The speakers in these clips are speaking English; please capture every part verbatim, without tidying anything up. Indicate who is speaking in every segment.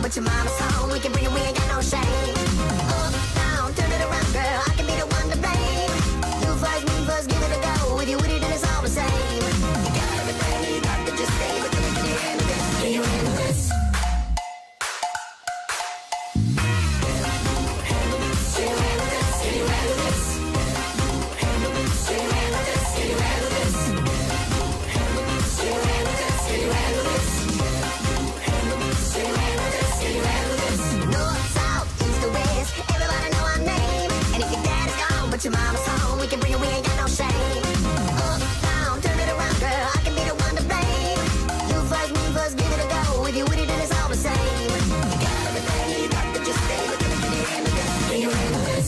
Speaker 1: but your mama's home. We can bring it, we ain't got no shame. Up, down, turn it around, girl. I can be the one to blame. You first, me first, give it a go. If you with it, then it's all the same. You got everything you got to just stay with it. Can you handle this? Can you handle this? But your mama's home, we can bring it, we ain't got no shame. Up, down, turn it around, girl, I can be the one to blame. You first, me first, give it a go. If you with it, then it's all the same. You got everything you got to just stay with it. Can you handle this? Can you handle this?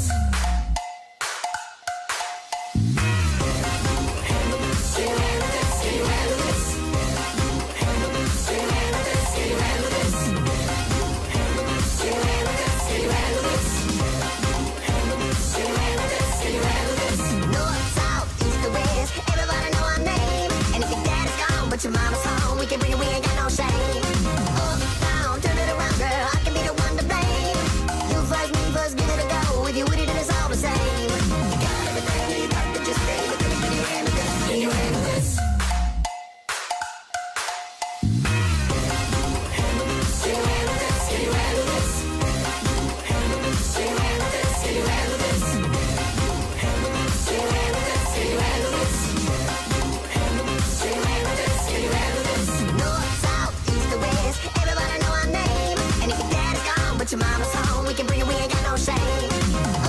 Speaker 1: But your mama's home, we can bring it, we ain't got no shame. Up, down, turn it around, girl, I can be the one to blame. You first, me first, give it a go. If you with it, then it's all the same. You got everything you got to just stay with it. Can you handle this? Can you handle this? But your mama's home, we can bring it, we ain't got no shame.